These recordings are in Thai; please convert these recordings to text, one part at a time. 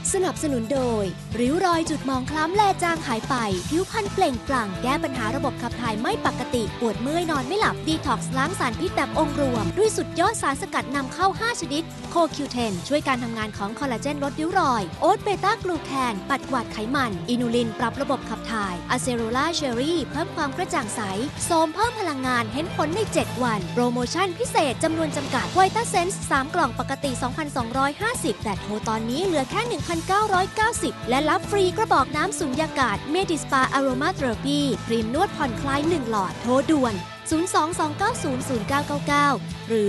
สนับสนุนโดยริ้วรอยจุดหมองคล้ำแลจางหายไปผิวพรรณเปล่งปลั่งแก้ปัญหาระบบขับถ่ายไม่ปกติปวดเมื่อยนอนไม่หลับดีท็อกซ์ล้างสารพิษแบบองค์รวมด้วยสุดยอดสารสกัดนำเข้า5ชนิดโคคิวเทนช่วยการทำงานของคอลลาเจนลดริ้วรอยโอ๊ตเบต้ากลูแคนปัดกวาดไขมันอินูลินปรับระบบขับถ่ายอะเซโรล่าเชอรี่เพิ่มความกระจ่างใสโสมเพิ่มพลังงานเห็นผลใน7วันโปรโมชั่นพิเศษจำนวนจำกัดไวต้าเซนส์3กล่องปกติ 2,250 แต่โทรตอนนี้เหลือแค่ 1,990 และรับฟรีกระบอกน้ำสุญญากาศเมดิสปาอโรมาเทอราปีครีมนวดผ่อนคลาย1หลอดโทรด่วน 022900999 หรือ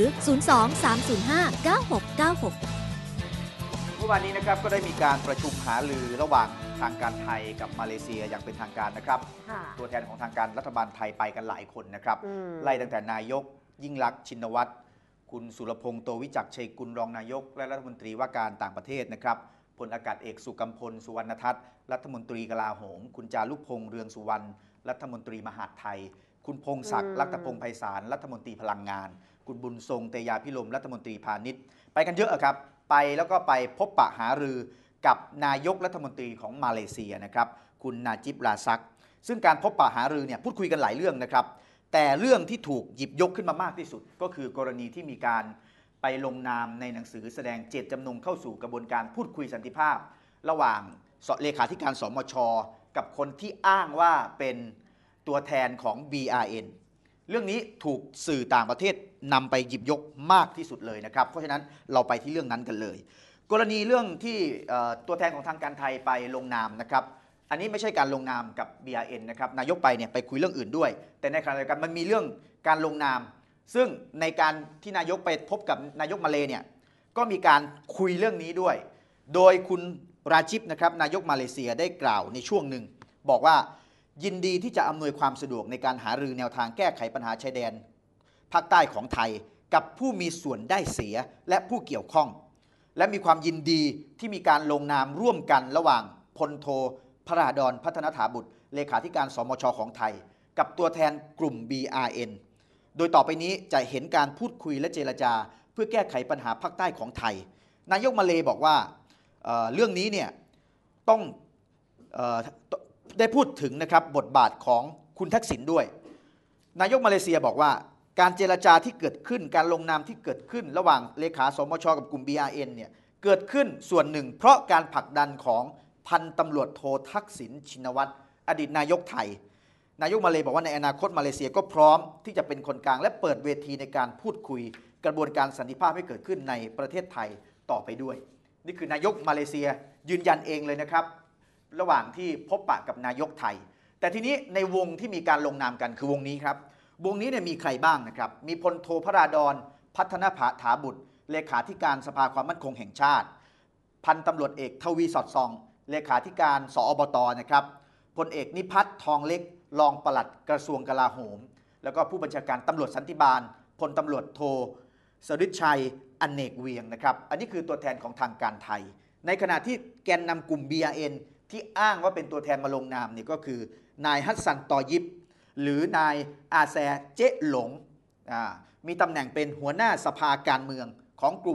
023059696 เมื่อวานนี้นะครับก็ได้มีการประชุมหารือระหว่างทางการไทยกับมาเลเซียอย่างเป็นทางการนะครับตัวแทนของทางการรัฐบาลไทยไปกันหลายคนนะครับไล่ตั้งแต่นายกยิ่งลักษณ์ชินวัตรคุณสุรพงษ์โตวิจักรชัยกุลรองนายกและรัฐมนตรีว่าการต่างประเทศนะครับพลอากาศเอกสุกัมพลสุวรรณทัศน์รัฐมนตรีกลาโหมคุณจารุพงษ์เรืองสุวรรณรัฐมนตรีมหาดไทยคุณพงศักดิ์ลักษพงษ์ไพศาลรัฐมนตรีพลังงานคุณบุญทรงเตยาพิรมรัฐมนตรีพาณิชย์ไปกันเยอะครับไปแล้วก็ไปพบปะหารือกับนายกรัฐมนตรีของมาเลเซียนะครับคุณนาจิบราซักซึ่งการพบปะหารือเนี่ยพูดคุยกันหลายเรื่องนะครับแต่เรื่องที่ถูกหยิบยกขึ้นมามากที่สุดก็คือกรณีที่มีการไปลงนามในหนังสือแสดงเจตจำนงเข้าสู่กระบวนการพูดคุยสันติภาพระหว่างเลขาธิการสมช.กับคนที่อ้างว่าเป็นตัวแทนของ BRN เรื่องนี้ถูกสื่อต่างประเทศนำไปหยิบยกมากที่สุดเลยนะครับเพราะฉะนั้นเราไปที่เรื่องนั้นกันเลยกรณีเรื่องที่ตัวแทนของทางการไทยไปลงนามนะครับอันนี้ไม่ใช่การลงนามกับ BRN นะครับนายกไปเนี่ยไปคุยเรื่องอื่นด้วยแต่ในขณะเดียวกันมันมีเรื่องการลงนามซึ่งในการที่นายกไปพบกับนายกมาเลเนี่ยก็มีการคุยเรื่องนี้ด้วยโดยคุณราจิบนะครับนายกมาเลเซียได้กล่าวในช่วงหนึ่งบอกว่ายินดีที่จะอำนวยความสะดวกในการหารือแนวทางแก้ไขปัญหาชายแดนภาคใต้ของไทยกับผู้มีส่วนได้เสียและผู้เกี่ยวข้องและมีความยินดีที่มีการลงนามร่วมกันระหว่างพลโทพระราดรพัฒนถาบุตรเลขาธิการสมช.ของไทยกับตัวแทนกลุ่ม BRN โดยต่อไปนี้จะเห็นการพูดคุยและเจรจาเพื่อแก้ไขปัญหาภาคใต้ของไทยนายกมาเลบอกว่าเรื่องนี้เนี่ยต้องได้พูดถึงนะครับบทบาทของคุณทักษิณด้วยนายกมาเลเซียบอกว่าการเจรจาที่เกิดขึ้นการลงนามที่เกิดขึ้นระหว่างเลขาสมช.กับกลุ่ม BRN เนี่ยเกิดขึ้นส่วนหนึ่งเพราะการผลักดันของพันตำรวจโททักษิณชินวัตรอดีตนายกไทยนายกมาเลบอกว่าในอนาคตมาเลเซียก็พร้อมที่จะเป็นคนกลางและเปิดเวทีในการพูดคุยกระบวนการสันติภาพให้เกิดขึ้นในประเทศไทยต่อไปด้วยนี่คือนายกมาเลเซียยืนยันเองเลยนะครับระหว่างที่พบปะกับนายกไทยแต่ทีนี้ในวงที่มีการลงนามกันคือวงนี้ครับวงนี้เนี่ยมีใครบ้างนะครับมีพลโทพระราดรพัฒนถาบุตรเลขาธิการสภาความมั่นคงแห่งชาติพันตำรวจเอกทวีสอดส่องเลขาธิการสอบต.นะครับพลเอกนิพัฒน์ทองเล็กรองปลัดกระทรวงกลาโหมแล้วก็ผู้บัญชาการตำรวจสันติบาลพลตำรวจโทสฤทธิ์ชัยอเนกเวียงนะครับอันนี้คือตัวแทนของทางการไทยในขณะที่แกนนำกลุ่ม BRN ที่อ้างว่าเป็นตัวแทนมาลงนามนี่ก็คือนายฮัสซันตอยิบหรือนายอาแซเจ๊หลงมีตำแหน่งเป็นหัวหน้าสภาการเมืองของกลุ่ม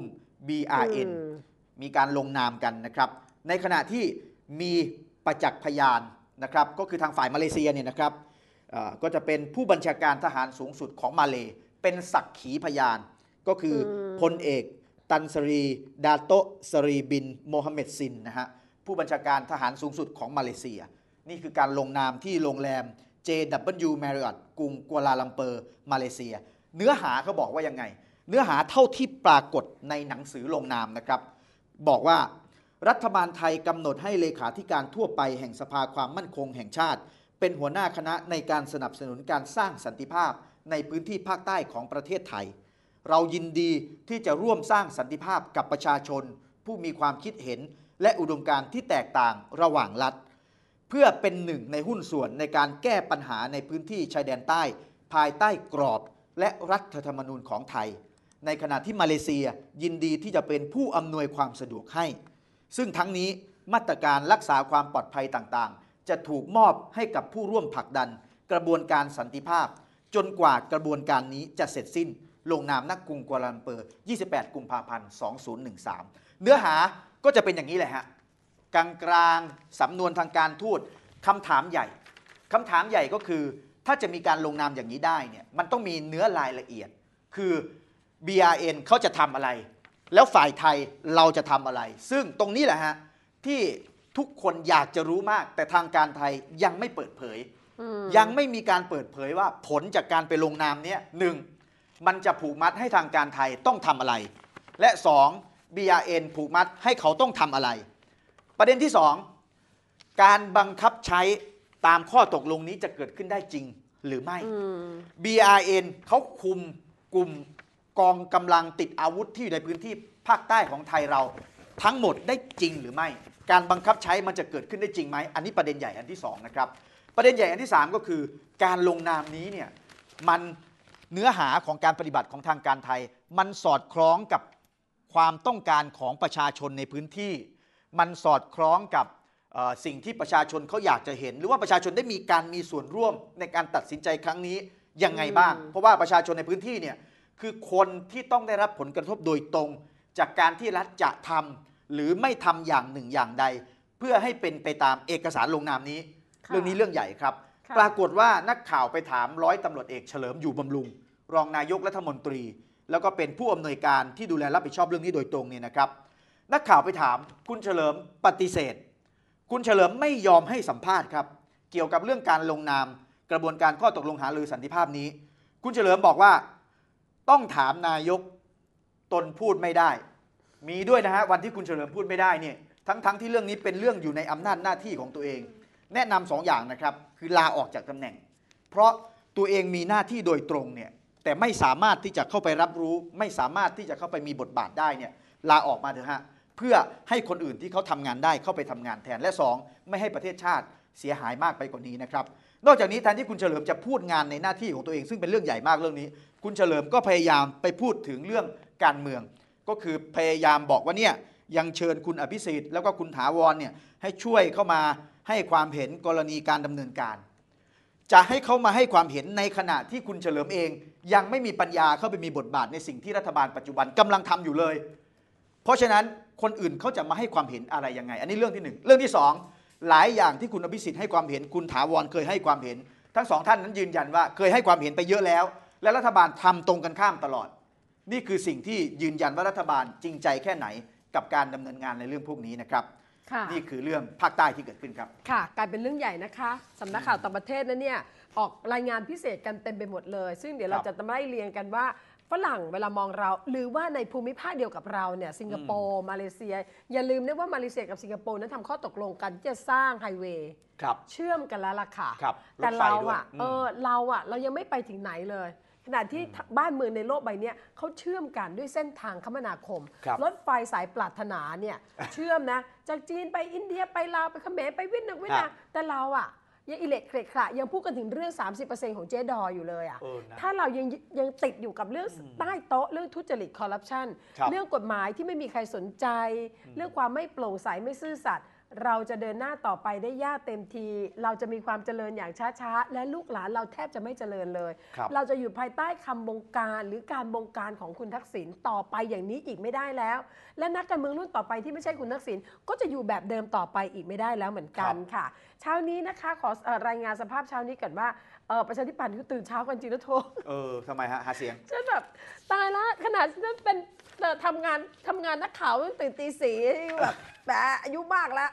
BRN มีการลงนามกันนะครับในขณะที่มีประจักษ์พยานนะครับก็คือทางฝ่ายมาเลเซียเนี่ยนะครับก็จะเป็นผู้บัญชาการทหารสูงสุดของมาเลเป็นสักขีพยานก็คือพลเอกตันสรีดาโตสรีบินโมฮัมเหม็ดซินนะฮะผู้บัญชาการทหารสูงสุดของมาเลเซียนี่คือการลงนามที่โรงแรม JW Marriott กรุงกัวลาลัมเปอร์มาเลเซียเนื้อหาเขาบอกว่ายังไงเนื้อหาเท่าที่ปรากฏในหนังสือลงนามนะครับบอกว่ารัฐบาลไทยกำหนดให้เลขาธิการทั่วไปแห่งสภาความมั่นคงแห่งชาติเป็นหัวหน้าคณะในการสนับสนุนการสร้างสันติภาพในพื้นที่ภาคใต้ของประเทศไทยเรายินดีที่จะร่วมสร้างสันติภาพกับประชาชนผู้มีความคิดเห็นและอุดมการณ์ที่แตกต่างระหว่างรัฐเพื่อเป็นหนึ่งในหุ้นส่วนในการแก้ปัญหาในพื้นที่ชายแดนใต้ภายใต้กรอบและรัฐธรรมนูญของไทยในขณะที่มาเลเซียยินดีที่จะเป็นผู้อำนวยความสะดวกให้ซึ่งทั้งนี้มาตรการรักษาความปลอดภัยต่างๆจะถูกมอบให้กับผู้ร่วมผลักดันกระบวนการสันติภาพจนกว่ากระบวนการนี้จะเสร็จสิ้นลงนามณกรุงกัวลาลัมเปอร์ 28 กุมภาพันธ์ 2013 เนื้อหาก็จะเป็นอย่างนี้แหละฮะกลางๆสำนวนทางการทูตคำถามใหญ่ก็คือถ้าจะมีการลงนามอย่างนี้ได้เนี่ยมันต้องมีเนื้อรายละเอียดคือ BRN เขาจะทำอะไรแล้วฝ่ายไทยเราจะทำอะไรซึ่งตรงนี้แหละฮะที่ทุกคนอยากจะรู้มากแต่ทางการไทยยังไม่เปิดเผยยังไม่มีการเปิดเผยว่าผลจากการไปลงนามนี้หนึ่งมันจะผูกมัดให้ทางการไทยต้องทำอะไรและสอง BRN ผูกมัดให้เขาต้องทำอะไรประเด็นที่สองการบังคับใช้ตามข้อตกลงนี้จะเกิดขึ้นได้จริงหรือไม่ BRN เขาคุมกลุ่มกองกำลังติดอาวุธที่อยู่ในพื้นที่ภาคใต้ของไทยเราทั้งหมดได้จริงหรือไม่การบังคับใช้มันจะเกิดขึ้นได้จริงไหมอันนี้ประเด็นใหญ่อันที่สองนะครับประเด็นใหญ่อันที่สามก็คือการลงนามนี้เนี่ยมันเนื้อหาของการปฏิบัติของทางการไทยมันสอดคล้องกับความต้องการของประชาชนในพื้นที่มันสอดคล้องกับสิ่งที่ประชาชนเขาอยากจะเห็นหรือว่าประชาชนได้มีส่วนร่วมในการตัดสินใจครั้งนี้ยังไงบ้างเพราะว่าประชาชนในพื้นที่เนี่ยคือคนที่ต้องได้รับผลกระทบโดยตรงจากการที่รัฐจะทำหรือไม่ทำอย่างหนึ่งอย่างใดเพื่อให้เป็นไปตามเอกสารลงนามนี้เรื่องนี้เรื่องใหญ่ครับปรากฏว่านักข่าวไปถามร้อยตำรวจเอกเฉลิมอยู่บำรุงรองนายกรัฐมนตรีแล้วก็เป็นผู้อำนวยการที่ดูแลรับผิดชอบเรื่องนี้โดยตรงเนี่ยนะครับนักข่าวไปถามคุณเฉลิมปฏิเสธคุณเฉลิมไม่ยอมให้สัมภาษณ์ครับเกี่ยวกับเรื่องการลงนามกระบวนการข้อตกลงหารือสันติภาพนี้คุณเฉลิมบอกว่าต้องถามนายกตนพูดไม่ได้มีด้วยนะฮะวันที่คุณเฉลิมพูดไม่ได้เนี่ยทั้งที่เรื่องนี้เป็นเรื่องอยู่ในอำนาจหน้าที่ของตัวเองแนะนำสองอย่างนะครับคือลาออกจากตำแหน่งเพราะตัวเองมีหน้าที่โดยตรงเนี่ยแต่ไม่สามารถที่จะเข้าไปรับรู้ไม่สามารถที่จะเข้าไปมีบทบาทได้เนี่ยลาออกมาเถอะฮะเพื่อให้คนอื่นที่เขาทำงานได้เข้าไปทำงานแทนและ2ไม่ให้ประเทศชาติเสียหายมากไปกว่านี้นะครับนอกจากนี้แทนที่คุณเฉลิมจะพูดงานในหน้าที่ของตัวเองซึ่งเป็นเรื่องใหญ่มากเรื่องนี้คุณเฉลิมก็พยายามไปพูดถึงเรื่องการเมืองก็คือพยายามบอกว่าเนี่ยยังเชิญคุณอภิสิทธิ์แล้วก็คุณถาวรเนี่ยให้ช่วยเข้ามาให้ความเห็นกรณีการดำเนินการจะให้เขามาให้ความเห็นในขณะที่คุณเฉลิมเองยังไม่มีปัญญาเข้าไปมีบทบาทในสิ่งที่รัฐบาลปัจจุบันกำลังทำอยู่เลยเพราะฉะนั้นคนอื่นเขาจะมาให้ความเห็นอะไรยังไงอันนี้เรื่องที่1เรื่องที่2หลายอย่างที่คุณอภิสิทธิ์ให้ความเห็นคุณถาวรเคยให้ความเห็นทั้งสองท่านนั้นยืนยันว่าเคยให้ความเห็นไปเยอะแล้วและรัฐบาลทำตรงกันข้ามตลอดนี่คือสิ่งที่ยืนยันว่ารัฐบาลจริงใจแค่ไหนกับการดำเนินงานในเรื่องพวกนี้นะครับนี่คือเรื่องภาคใต้ที่เกิดขึ้นครับค่ะกลายเป็นเรื่องใหญ่นะคะสำนักข่าวต่างประเทศนั้นเนี่ยออกรายงานพิเศษกันเต็มไปหมดเลยซึ่งเดี๋ยวเราจะไล่เรียงกันว่าฝรั่งเวลามองเราหรือว่าในภูมิภาคเดียวกับเราเนี่ยสิงคโปร์มาเลเซียอย่าลืมนะว่ามาเลเซียกับสิงคโปร์นั้นทำข้อตกลงกันที่จะสร้างไฮเวย์เชื่อมกันแล้วล่ะค่ะแต่เราเรายังไม่ไปถึงไหนเลยขณะที่บ้านเมืองในโลกใบนี้เขาเชื่อมกันด้วยเส้นทางคมนาคมรถไฟสายปรารถนาเนี่ยเชื่อมนะจากจีนไปอินเดียไปลาวไปเขมรไปเวียดนามแต่เรายังอิเล็กเครกะยังพูดกันถึงเรื่อง 30% ของเจ๊ดออยู่เลยถ้าเรายังติดอยู่กับเรื่องใต้โต๊ะเรื่องทุจริตคอร์รัปชันเรื่องกฎหมายที่ไม่มีใครสนใจเรื่องความไม่โปร่งใสไม่ซื่อสัตย์เราจะเดินหน้าต่อไปได้ยากเต็มทีเราจะมีความเจริญอย่างช้าๆและลูกหลานเราแทบจะไม่เจริญเลยเราจะอยู่ภายใต้คำบงการหรือการบงการของคุณทักษิณต่อไปอย่างนี้อีกไม่ได้แล้วและนักการเมืองรุ่นต่อไปที่ไม่ใช่คุณทักษิณก็จะอยู่แบบเดิมต่อไปอีกไม่ได้แล้วเหมือนกันค่ะเช้านี้นะคะขอรายงานสภาพเช้านี้ก่อนว่าประชาธิปัตย์ตื่นเช้ากันจริงนะโททำไมฮะหาเสียงฉันแบบตายละขนาดฉันเป็นทำงานนักข่าวตื่นตี 4แบบอายุมากแล้ว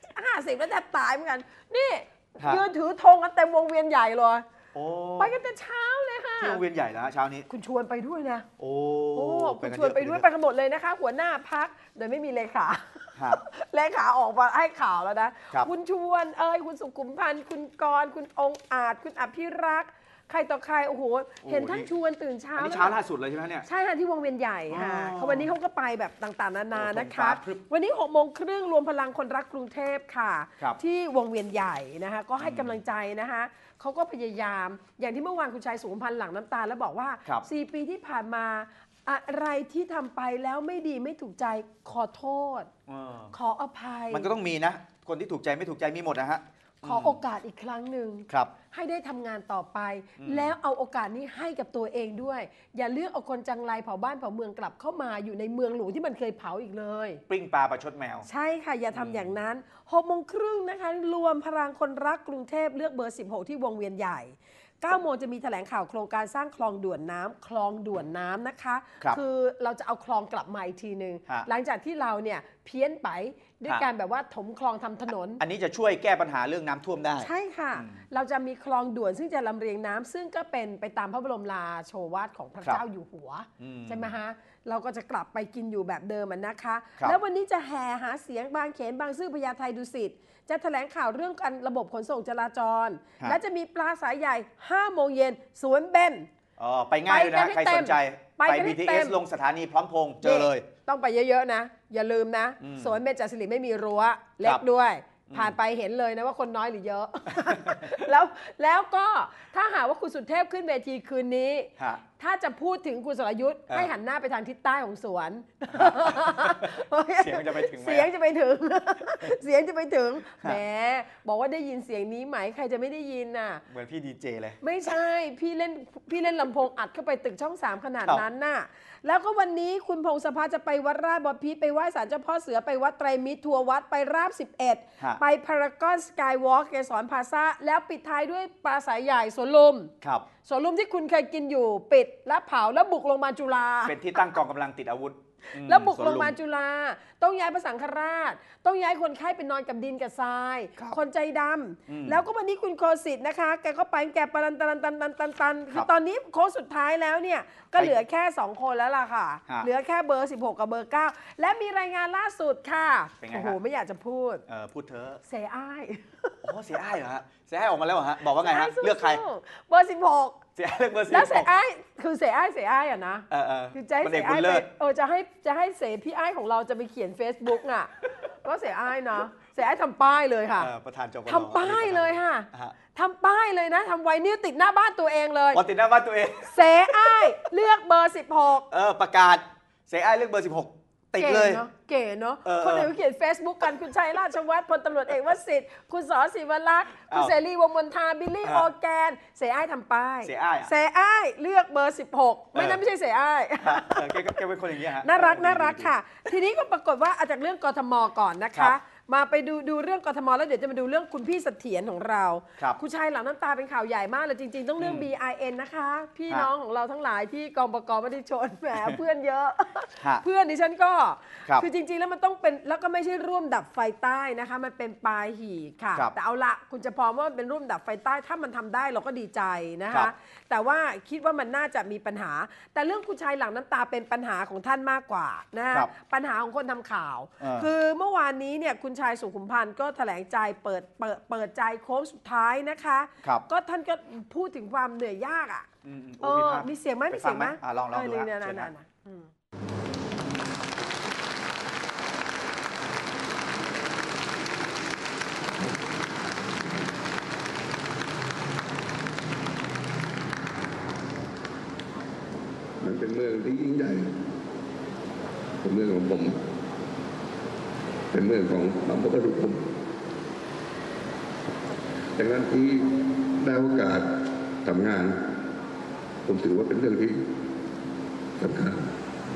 50แล้วแทบตายเหมือนกันนี่ยืนถือธงกันเต็มวงเวียนใหญ่เลยไปกันแต่เช้าเลยค่ะที่วงเวียนใหญ่แล้วเช้านี้คุณชวนไปด้วยนะคุณชวนไปด้วยไปกันหมดเลยนะคะหัวหน้าพักโดยไม่มีเลขาออกมาให้ข่าวแล้วนะคุณชวนคุณสุขุมพันธ์คุณกรณ์คุณองค์อาจคุณอภิรักษ์ใครต่อใครโอ้โหเห็นท่านชวนตื่นเช้าอันนี้เช้าล่าสุดเลยใช่ไหมเนี่ยใช่ค่ะที่วงเวียนใหญ่ค่ะวันนี้เขาก็ไปแบบต่างๆนานานะคะวันนี้6:30รวมพลังคนรักกรุงเทพค่ะที่วงเวียนใหญ่นะคะก็ให้กำลังใจนะคะเขาก็พยายามอย่างที่เมื่อวานคุณชัยสุขุมพันธ์หลั่งน้ำตาแล้วบอกว่า4 ปีที่ผ่านมาอะไรที่ทำไปแล้วไม่ดีไม่ถูกใจขอโทษขออภัยมันก็ต้องมีนะคนที่ถูกใจไม่ถูกใจมีหมดนะฮะขอโอกาสอีกครั้งหนึ่งครับให้ได้ทำงานต่อไป แล้วเอาโอกาสนี้ให้กับตัวเองด้วย อย่าเลือกเอาคนจังไรเผาบ้านเผาเมืองกลับเข้ามาอยู่ในเมืองหลวงที่มันเคยเผาอีกเลยปริ้งปลาประชดแมวใช่ค่ะ อย่าทำอย่างนั้น6:30 น.นะคะรวมพลังคนรักกรุงเทพเลือกเบอร์ 16 ที่วงเวียนใหญ่9 โมงจะมีแถลงข่าวโครงการสร้างคลองด่วนน้ำคลองด่วนน้ำนะคะครับคือเราจะเอาคลองกลับมาอีกทีหนึ่งฮะหลังจากที่เราเนี่ยเพี้ยนไปด้วยฮะการแบบว่าถมคลองทำถนนอันนี้จะช่วยแก้ปัญหาเรื่องน้ำท่วมได้ใช่ค่ะ เราจะมีคลองด่วนซึ่งจะลำเลียงน้ำซึ่งก็เป็นไปตามพระบรมราโชวาทของพระครับเจ้าอยู่หัวอืมใช่ไหมฮะเราก็จะกลับไปกินอยู่แบบเดิมนะคะครับแล้ววันนี้จะแห่หาเสียงบางเขนบางซื่อพญาไทดุสิตจะแถลงข่าวเรื่องการระบบขนส่งจราจร และจะมีปลาสายใหญ่ 5 โมงเย็นสวนเบนอ๋อไปง่ายเลยนะไปกันให้ใครสนใจเต็มไปกันให้เต็ BTS มลงสถานีพร้อมพงษ์เจอเลยต้องไปเยอะๆนะ อย่าลืมนะ สวนเบญจศิริไม่มีรั้วเล็กด้วย ผ่านไปเห็นเลยนะว่าคนน้อยหรือเยอะ แล้วก็ถ้าหากว่าคุณสุเทพขึ้นเวทีคืนนี้ฮะถ้าจะพูดถึงคุณสรยุทธ์ให้หันหน้าไปทางทิศใต้ของสวนเสียงจะไปถึงไหมเสียงจะไปถึง เสียงจะไปถึงฮะแหมบอกว่าได้ยินเสียงนี้ไหมใครจะไม่ได้ยินน่ะเหมือนพี่ดีเจเลยไม่ใช่พี่เล่นลำโพงอัดเข้าไปตึกช่อง 3 ขนาดครับนั้นน่ะแล้วก็วันนี้คุณพงศภาจะไปวัดราชบพิตรไปไหว้ศาลเจ้าพ่อเสือไปวัดไตรมิตรทัวร์วัดไปราบฮะ 11 ไปพารากอนสกายวอล์กเกสรพลาซ่าแล้วปิดท้ายด้วยปลาสายใหญ่สวนลุมครับสวนลุมที่คุณเคยกินอยู่ปิดแล้วเผาแล้วบุกลงมาจุฬาเป็นที่ตั้งกองกำลังติดอาวุธอืมแล้วบุกสวนลงมาจุฬาต้องย้ายพระสังฆราช ต้องย้ายคนไข้ไปนอนกับดินกับทรายครับคนใจดอืมำแล้วก็วันนี้คุณโคสิทธิ์นะคะแกก็ไปแกปรันตันคคืรัอบ ตอนนี้โค้งสุดท้ายแล้วเนี่ยก็เหลือแค่ 2 คนแล้วล่ะค่ะฮะเหลือแค่เบอร์ 16 กับเบอร์ 9 และมีรายงานล่าสุดค่ะเป็นไงโอ้โหฮะไม่อยากจะพูดพูดเถอะเซอ้ายโอ้เสียอ้ายเหรอฮะเสียอ้ายออกมาแล้วเหรอฮะบอกว่าไงฮะเลือกใครเบอร์ 16 เสียอ้ายเลือกเบอร์สิบแล้วเซอ้ายคือเซอ้ายอะนะ คือจะให้มันเสีเด็กยบุอ้าญยเลิไปศจะให้เสพี่อ้ายของเราจะไปเขียน Facebook อ่ะ ก็เสียอ้ายเนาะเสียอ้ายทำป้ายเลยค่ะประธานจปทำป้ายเลยค่ะฮะทำป้ายเลยนะทำไวนิลติดหน้าบ้านตัวเองเลยพอติดหน้าบ้านตัวเองเสอ้ายเลือกเบอร์ 16 ประกาศเสียอ้ายเลือกเบอร์ 16 ติดเก๋เลยเนาะเก๋เนาะเออคนอื่นก็เขียน Facebook กันคุณชัยราชวัฒน์พลตำรวจเอกวสิทธิ์คุณสศิวรักษ์คุณอ้าวเสรีวงศ์มนทาบิลลี่อ่าออร์แกนเสอ้ายทำป้ายเสียอ้ายอะเสอ้ายเลือกเบอร์ 16 ไม่นั่นไม่ใช่เสอ้ายแกเป็นคนอย่างเงี้ยฮะน่ารักค่ะ ทีนี้ก็ปรากฏว่าเอาจากเรื่องกทมก่อนนะครัคะบมาไปดูเรื่องกทมแล้วเดี๋ยวจะมาดูเรื่องคุณพี่เสถียรของเราครับณชายหลังน้ำตาเป็นข่าวใหญ่มากเลยจริง ๆ ต้องเรื่อง BIN นะคะ พี่ฮะน้องของเราทั้งหลายที่กองปกไม่ได้ชนแหมเพื่อนเยอะฮะเพื่อนดิฉันก็ครับอจริง ๆ แล้วมันต้องเป็นแล้วก็ไม่ใช่ร่วมดับไฟใต้นะคะ มันเป็นปลาหี่ค่ะครับแต่เอาละคุณจะพร้อมว่ามันเป็นร่วมดับไฟใต้ถ้ามันทำได้เราก็ดีใจนะครัคะบแต่ว่าคิดว่ามันน่าจะมีปัญหา แต่เรื่องคุณชายหลังน้ำตาเป็นปัญหาของท่านมากกว่านะฮะครับปัญหาของคนทำข่าวาคือเมื่อวานนี้เนี่ยคุณชายสุขุมพันธ์ก็แถลงใจเปิดใจโค้งสุดท้ายนะคะครับก็ท่านก็พูดถึงความเหนื่อยยากอ่ะโอ้มีภาพมีเสียงไหมไปมีฟัเสียงไหมลองดูนี่ฮะนะเชิญฮะนะอืมมันเป็นเมืองที่ยิ่งใหญ่ เป็นเมืองของผม เป็นเมืองของบรรพบุรุษผมดังนั้นที่ได้โอกาสทำงาน ผมถือว่าเป็นเรื่องที่สำคัญ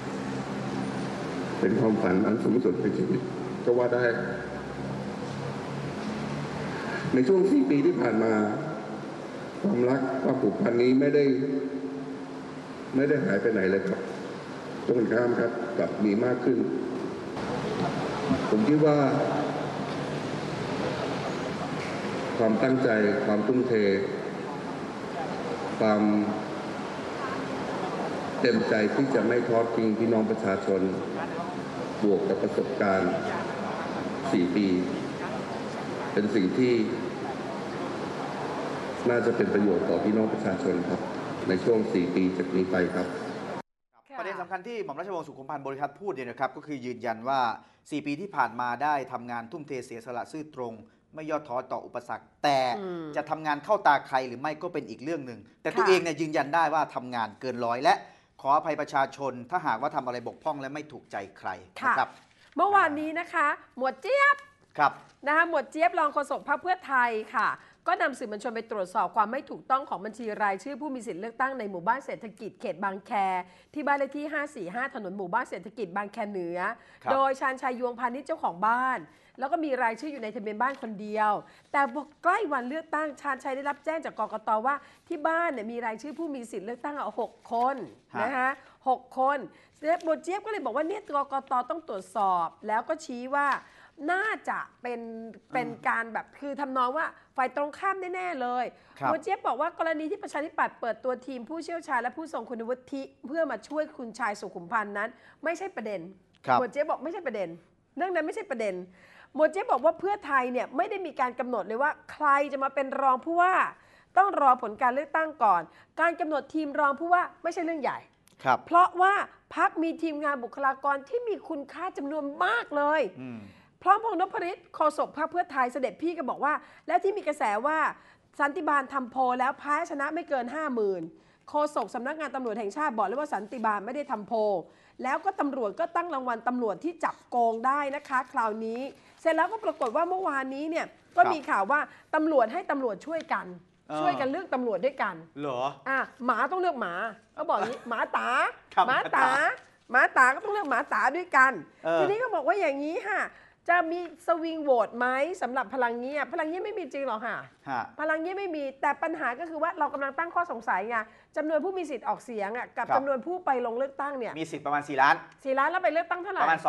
เป็นความฝันอันสูงสุดในชีวิตก็ว่าได้ ในช่วง4 ปีที่ผ่านมา ความรักความผูกพันนี้ไม่ได้หายไปไหนเลยครับตรงกันข้ามครับกลับมีมากขึ้น ผมคิดว่า ความตั้งใจความทุ่มเท ความเต็มใจที่จะไม่ทอดทิ้งพี่น้องประชาชน บวกกับประสบการณ์ 4 ปี เป็นสิ่งที่น่าจะเป็นประโยชน์ต่อพี่น้องประชาชนครับ ในช่วง 4 ปีจากนี้ไปครับประเด็นสำคัญที่หม่อมราชวงศ์สุขุมพันธ์บริพัตรพูดเนี่ยนะครับก็คือยืนยันว่า 4 ปีที่ผ่านมาได้ทำงานทุ่มเทเสียสละซื่อตรง ไม่ย่อท้อต่ออุปสรรค แต่จะทำงานเข้าตาใครหรือไม่ก็เป็นอีกเรื่องหนึ่งแต่ตัวเองเนี่ยยืนยันได้ว่าทำงานเกินร้อยและขออภัยประชาชน ถ้าหากว่าทำอะไรบกพร่องและไม่ถูกใจใครค่ะนะครับเมื่อวานนี้นะคะ หมวดเจี๊ยบครับนะคะหมวดเจี๊ยบรองโฆษกพรรคเพื่อไทยค่ะก็นำสื่อมวลชนไปตรวจสอบความไม่ถูกต้องของบัญชีรายชื่อผู้มีสิทธิ์เลือกตั้งในหมู่บ้านเศรษฐกิจเขตบางแคที่บ้านเลขที่ 545 ถนนหมู่บ้านเศรษฐกิจบางแคเหนือโดยชาญชัยยวงพาณิชย์เจ้าของบ้านแล้วก็มีรายชื่ออยู่ในทะเบียนบ้านคนเดียวแต่พอใกล้วันเลือกตั้งชาญชัยได้รับแจ้งจากกกต.ว่าที่บ้านเนี่ยมีรายชื่อผู้มีสิทธิ์เลือกตั้ง6 คนนะคะ6 คนหมวดเจี๊ยบก็เลยบอกว่าเนี่ยกกต.ต้องตรวจสอบแล้วก็ชี้ว่าน่าจะเป็นการแบบคือทำนองว่าฝ่ายตรงข้ามแน่ๆเลยหมวดเจี๊ยบบอกว่ากรณีที่ประชาธิปัตย์เปิดตัวทีมผู้เชี่ยวชาญและผู้ทรงคุณวุฒิเพื่อมาช่วยคุณชายสุขุมพันธ์นั้นไม่ใช่ประเด็นหมวดเจี๊ยบบอกไม่ใช่ประเด็นเรื่องนั้นไม่ใช่ประเด็นหมวดเจี๊ยบบอกว่าเพื่อไทยเนี่ยไม่ได้มีการกำหนดเลยว่าใครจะมาเป็นรองผู้ว่าต้องรอผลการเลือกตั้งก่อนการกำหนดทีมรองผู้ว่าไม่ใช่เรื่องใหญ่เพราะว่าพรรคมีทีมงานบุคลากรที่มีคุณค่าจำนวนมากเลยพร้อมพงษ์นพฤทธิ์โฆษกพรรคเพื่อไทยเสด็จพี่ก็บอกว่าแล้วที่มีกระแสว่าสันติบาลทำโพลแล้วแพ้ชนะไม่เกิน 50,000 โฆษกสำนักงานตำรวจแห่งชาติบอกเลยว่าสันติบาลไม่ได้ทำโพลแล้วก็ตำรวจก็ตั้งรางวัลตำรวจที่จับโกงได้นะคะคราวนี้เสร็จแล้วก็ปรากฏว่าเมื่อวานนี้เนี่ยก็มีข่าวว่าตำรวจให้ตำรวจช่วยกันเลือกตำรวจด้วยกันเหรอหมาต้องเลือกหมาเขาบอกอย่างนี้หมาตาหมาตาก็ต้องเลือกหมาตาด้วยกันทีนี้ก็บอกว่าอย่างนี้ค่ะจะมีสวิงโหวตไหมสำหรับพลังเงียบไม่มีจริงหรอกค่ะพลังเงียบไม่มีแต่ปัญหาก็คือว่าเรากำลังตั้งข้อสงสัยไงจำนวนผู้มีสิทธิ์ออกเสียงกับจำนวนผู้ไปลงเลือกตั้งเนี่ยมีสิทธิ์ประมาณ4 ล้านแล้วไปเลือกตั้งเท่าไหร่ประมาณ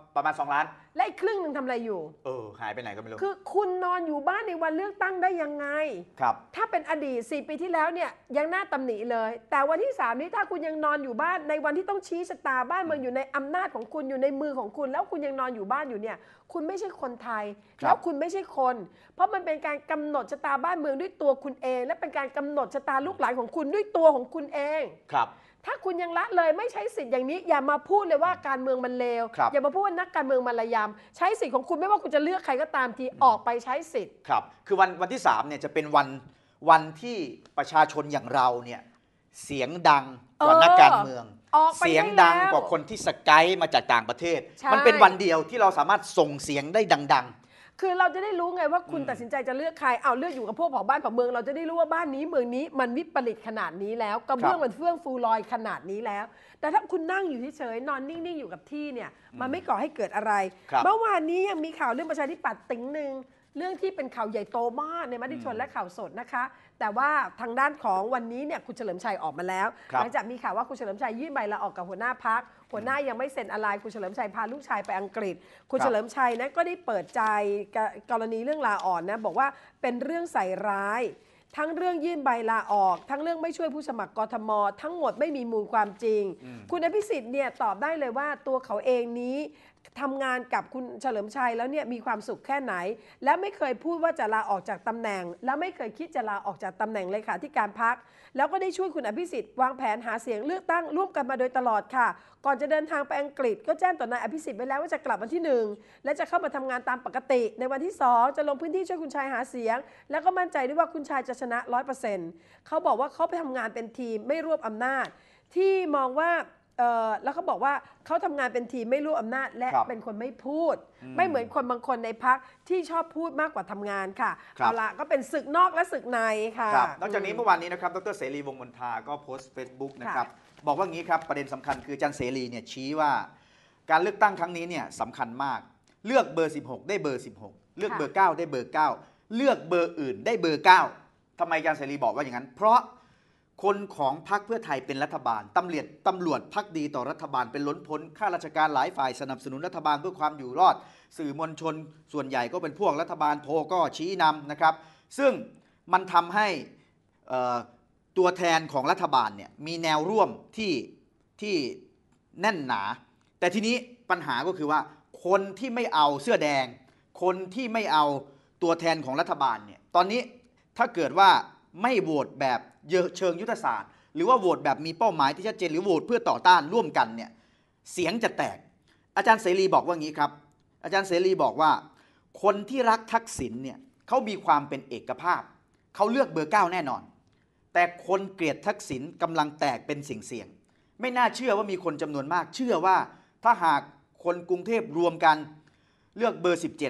2 ล้านและอีกครึ่งหนึ่งทำอะไรอยู่หายไปไหนก็ไม่รู้คือคุณนอนอยู่บ้านในวันเลือกตั้งได้ยังไงครับถ้าเป็นอดีต4 ปีที่แล้วเนี่ยยังน่าตำหนิเลยแต่วันที่3นี้ถ้าคุณยังนอนอยู่บ้านในวันที่ต้องชี้ชะตาบ้านเมืองอยู่ในอำนาจของคุณอยู่ในมือของคุณแล้วคุณยังนอนอยู่บ้านอยู่เนี่ยคุณไม่ใช่คนไทยแล้วคุณไม่ใช่คนเพราะมันเป็นการกำหนดชะตาบ้านเมืองด้วยตัวคุณเองและเป็นการกำหนดชะตาลูกหลานของคุณด้วยตัวของคุณเองครับถ้าคุณยังละเลยไม่ใช้สิทธิ์อย่างนี้อย่ามาพูดเลยว่าการเมืองมันเลวอย่ามาพูดว่านักการเมืองมันระยำใช้สิทธิ์ของคุณไม่ว่าคุณจะเลือกใครก็ตามทีออกไปใช้สิทธิ์ครับคือวันที่3เนี่ยจะเป็นวันที่ประชาชนอย่างเราเนี่ยเสียงดังกว่านักการเมืองเสียงดังกว่าคนที่สกายมาจากต่างประเทศมันเป็นวันเดียวที่เราสามารถส่งเสียงได้ดังคือเราจะได้รู้ไงว่าคุณตัดสินใจจะเลือกใครเลือกอยู่กับพวกเผ่าบ้านเผ่าเมืองเราจะได้รู้ว่าบ้านนี้เมืองนี้มันวิปริตขนาดนี้แล้วกระเบื้องมันเฟื่องฟูลอยขนาดนี้แล้วแต่ถ้าคุณนั่งอยู่เฉยๆนอนนิ่งๆอยู่กับที่เนี่ยมันไม่ก่อให้เกิดอะไรเมื่อวานนี้ยังมีข่าวเรื่องประชาธิปัตย์ติ๊งหนึ่งเรื่องที่เป็นข่าวใหญ่โตมากในมติชนและข่าวสดนะคะแต่ว่าทางด้านของวันนี้เนี่ยคุณเฉลิมชัยออกมาแล้วหลังจากมีข่าวว่าคุณเฉลิมชัยยื่นใบลาออกกับหัวหน้าพรรคหัวหน้ายังไม่เซ็นอะไรคุณเฉลิมชัยพาลูกชายไปอังกฤษคุณเฉลิมชัยนะก็ได้เปิดใจกรณีเรื่องลาออกนะบอกว่าเป็นเรื่องใส่ร้ายทั้งเรื่องยื่นใบลาออกทั้งเรื่องไม่ช่วยผู้สมัครกทมทั้งหมดไม่มีมูลความจริงคุณอภิสิทธิ์เนี่ยตอบได้เลยว่าตัวเขาเองนี้ทำงานกับคุณเฉลิมชัยแล้วเนี่ยมีความสุขแค่ไหนและไม่เคยพูดว่าจะลาออกจากตำแหน่งและไม่เคยคิดจะลาออกจากตำแหน่งเลขาธิการพรรคแล้วก็ได้ช่วยคุณอภิสิทธิ์วางแผนหาเสียงเลือกตั้งร่วมกันมาโดยตลอดค่ะก่อนจะเดินทางไปอังกฤษก็แจ้งต่อนายอภิสิทธิ์ไว้แล้วว่าจะกลับวันที่1และจะเข้ามาทำงานตามปกติในวันที่2จะลงพื้นที่ช่วยคุณชายหาเสียงแล้วก็มั่นใจด้วยว่าคุณชายจะชนะ 100% เขาบอกว่าเขาไปทำงานเป็นทีมไม่รวบอำนาจที่มองว่าแล้วเขาบอกว่าเขาทำงานเป็นทีมไม่รู้อำนาจและเป็นคนไม่พูดไม่เหมือนคนบางคนในพรรคที่ชอบพูดมากกว่าทำงานค่ะเอาละก็เป็นศึกนอกและศึกในค่ะนอกจากนี้เมื่อวานนี้นะครับดร.เสรีวงศ์มนทาก็โพสต์ Facebook นะครับบอกว่างี้ครับประเด็นสำคัญคืออาจารย์เสรีเนี่ยชี้ว่าการเลือกตั้งครั้งนี้เนี่ยสำคัญมากเลือกเบอร์16ได้เบอร์16เลือกเบอร์9ได้เบอร์9เลือกเบอร์อื่นได้เบอร์9ทำไมอาจารย์เสรีบอกว่าอย่างนั้นเพราะคนของพรรคเพื่อไทยเป็นรัฐบาลตำรวจภักดีต่อรัฐบาลเป็นล้นพ้นข้าราชการหลายฝ่ายสนับสนุนรัฐบาลเพื่อความอยู่รอดสื่อมวลชนส่วนใหญ่ก็เป็นพวกรัฐบาลโพก็ชี้นำนะครับซึ่งมันทำให้ตัวแทนของรัฐบาลเนี่ยมีแนวร่วมที่แน่นหนาแต่ทีนี้ปัญหาก็คือว่าคนที่ไม่เอาเสื้อแดงคนที่ไม่เอาตัวแทนของรัฐบาลเนี่ยตอนนี้ถ้าเกิดว่าไม่โหวตแบบเชิงยุทธศาสตร์หรือว่าโหวตแบบมีเป้าหมายที่ชัดเจนหรือโหวตเพื่อต่อต้านร่วมกันเนี่ยเสียงจะแตกอาจารย์เสรีบอกว่างี้ครับอาจารย์เสรีบอกว่าคนที่รักทักษิณเนี่ยเขามีความเป็นเอกภาพเขาเลือกเบอร์9แน่นอนแต่คนเกลียดทักษิณกำลังแตกเป็นเสี่ยงไม่น่าเชื่อว่ามีคนจำนวนมากเชื่อว่าถ้าหากคนกรุงเทพรวมกันเลือกเบอร์17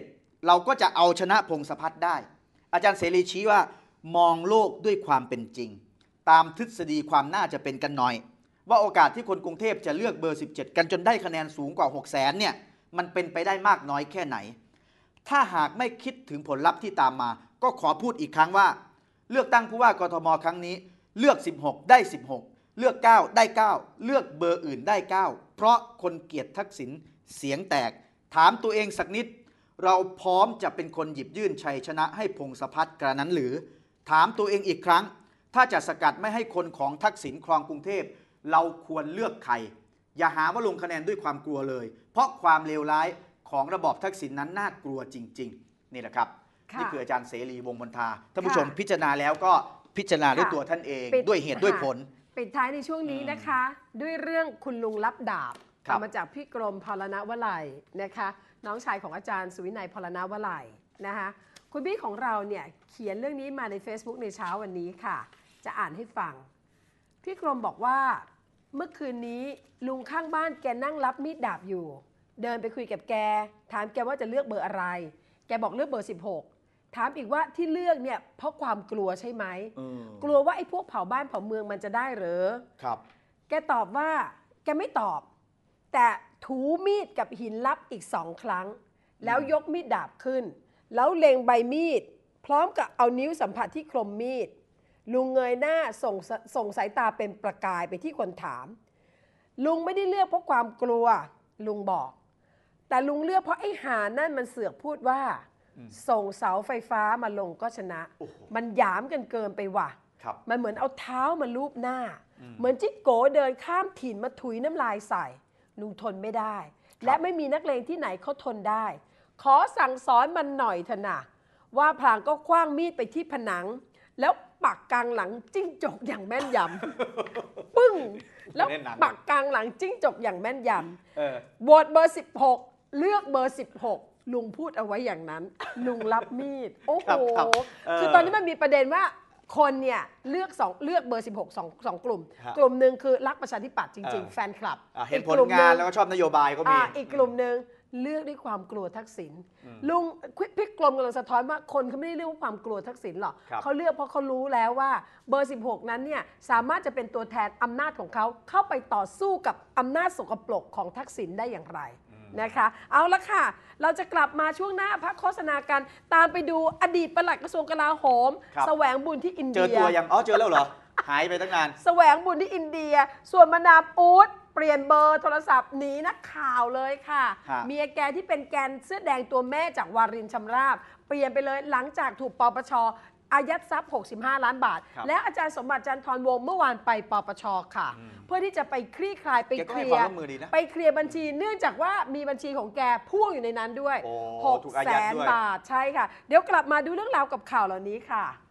เราก็จะเอาชนะพงษ์พัฒน์ได้ อาจารย์เสรีชี้ว่ามองโลกด้วยความเป็นจริง ตามทฤษฎีความน่าจะเป็นกันหน่อยว่าโอกาสที่คนกรุงเทพจะเลือกเบอร์ 17 กันจนได้คะแนนสูงกว่า 600,000 เนี่ยมันเป็นไปได้มากน้อยแค่ไหนถ้าหากไม่คิดถึงผลลัพธ์ที่ตามมาก็ขอพูดอีกครั้งว่าเลือกตั้งผู้ว่ากทมครั้งนี้เลือก16ได้16เลือก9ได้9เลือกเบอร์อื่นได้9เพราะคนเกลียดทักษิณเสียงแตกถามตัวเองสักนิดเราพร้อมจะเป็นคนหยิบยื่นชัยชนะให้พงษ์พัฒน์กระนั้นหรือถามตัวเองอีกครั้งถ้าจะสกัดไม่ให้คนของทักษิณครองกรุงเทพเราควรเลือกใครอย่าหาว่าลงคะแนนด้วยความกลัวเลยเพราะความเลวร้ายของระบอบทักษิณนั้นน่ากลัวจริงๆนี่แหละครับนี่คืออาจารย์เสรีวงศ์มนทาท่านผู้ชมพิจารณาแล้วก็พิจารณาด้วยตัวท่านเองด้วยเหตุด้วยผลปิดท้ายในช่วงนี้นะคะ ด้วยเรื่องคุณลุงรับดาบมาจากพี่กรมพรณวลัยนะคะน้องชายของอาจารย์สุวินัยพรณวลัยนะคะคุณพี่ของเราเนี่ยเขียนเรื่องนี้มาใน Facebook ในเช้าวันนี้ค่ะจะอ่านให้ฟังพี่กรมบอกว่าเมื่อคืนนี้ลุงข้างบ้านแกนั่งรับมีดดาบอยู่เดินไปคุยกับแกถามแกว่าจะเลือกเบอร์อะไรแกบอกเลือกเบอร์16ถามอีกว่าที่เลือกเนี่ยเพราะความกลัวใช่ไหมกลัวว่าไอ้พวกเผาบ้านเผาเมืองมันจะได้หรือครับแกตอบว่าแกไม่ตอบแต่ถูมีดกับหินลับอีก2 ครั้งแล้วยกมีดดาบขึ้นแล้วเล็งใบมีดพร้อมกับเอานิ้วสัมผัสที่คมมีดลุงเงยหน้าส่งสายตาเป็นประกายไปที่คนถามลุงไม่ได้เลือกเพราะความกลัวลุงบอกแต่ลุงเลือกเพราะไอ้หานั่นมันเสือกพูดว่าส่งเสาไฟฟ้ามาลงก็ชนะมันหยามกันเกินไปว่ะมันเหมือนเอาเท้ามาลูบหน้าเหมือนจิ๊กโกเดินข้ามถิ่นมาถุยน้ำลายใส่ลุงทนไม่ได้และไม่มีนักเลงที่ไหนเขาทนได้ขอสั่งสอนมันหน่อยเถอะนะว่าพลางก็คว้างมีดไปที่ผนังแล้วปักกลางหลังจิ้งจกอย่างแม่นยำปึ้งแล้วปักกลางหลังจิ้งจกอย่างแม่นยำโหวตเบอร์16เลือกเบอร์16ลุงพูดเอาไว้อย่างนั้นลุงรับมีดโอ้โหคือตอนนี้มันมีประเด็นว่าคนเนี่ยเลือกเบอร์16สองกลุ่มหนึ่งคือรักประชาธิปัตย์จริงๆแฟนคลับเห็นผลงานแล้วก็ชอบนโยบายก็มีอีกกลุ่มหนึ่งเลือกด้วยความกลัวทักษิณลุงพี่กรมกำลังสะท้อนว่าคนเขาไม่ได้เลือกว่าความกลัวทักษิณหรอกเขาเลือกเพราะเขารู้แล้วว่าเบอร์16นั้นเนี่ยสามารถจะเป็นตัวแทนอำนาจของเขาเข้าไปต่อสู้กับอำนาจสกปรกของทักษิณได้อย่างไรนะคะเอาละค่ะเราจะกลับมาช่วงหน้าพักโฆษณากันตามไปดูอดีตปลัดกระทรวงกลาโหมแสวงบุญที่อินเดียเจอตัวยังเจอแล้วเหรอหายไปตั้งนานแสวงบุญที่อินเดียส่วนมาดามอู๊ดเปลี่ยนเบอร์โทรศัพท์หนีนักข่าวเลยค่ะเมียแกที่เป็นแกนเสื้อแดงตัวแม่จากวารินชำราบเปลี่ยนไปเลยหลังจากถูกปปช.อายัดทรัพย์65 ล้านบาทและอาจารย์สมบัติจันทร์วงศ์เมื่อวานไปปปช.ค่ะเพื่อที่จะไปคลี่คลายไปเคลียร์บัญชีเนื่องจากว่ามีบัญชีของแกพ่วงอยู่ในนั้นด้วย600,000 บาทใช่ค่ะเดี๋ยวกลับมาดูเรื่องราวกับข่าวเหล่านี้ค่ะ